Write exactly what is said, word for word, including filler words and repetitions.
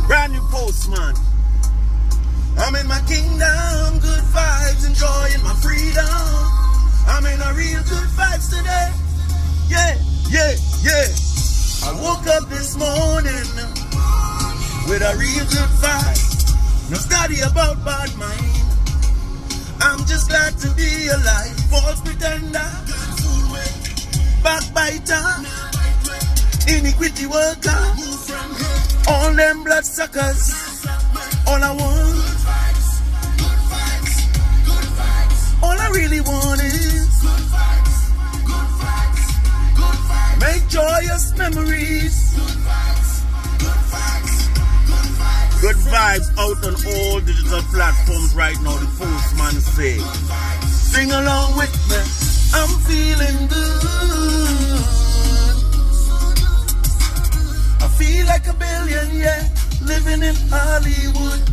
Brand new Postman. I'm in my kingdom, good vibes, enjoying my freedom. I'm in a real good vibes today. Yeah, yeah, yeah. I woke up this morning with a real good vibe. No study about bad mind. I'm just glad to be alive. False pretender, backbiter, iniquity worker, all them blood suckers. All I want, all I really want is make joyous memories. Good vibes out on all digital platforms right now, the Postman say. Sing along with me, I'm feeling good. I feel like a billion, yeah, living in Hollywood.